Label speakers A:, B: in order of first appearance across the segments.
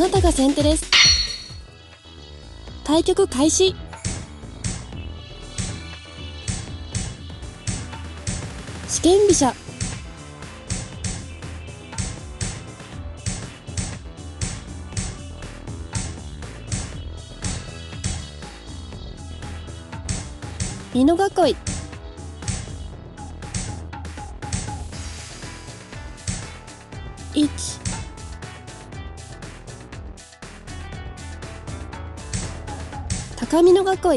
A: なたが先手です。対局開始。四間飛車。美濃囲い。1、高美濃囲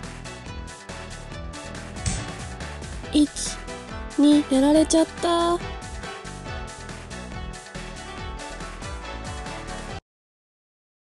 A: い。1、1、1、1、1、2、3、1、1、2、3、4、5、6、7、8、9、1、2、3、4、5、6、7、8、1、2、1、2、1、1、2、3、4、1、2、1、1、2、3、4、5、1、2、1、2、やられちゃった。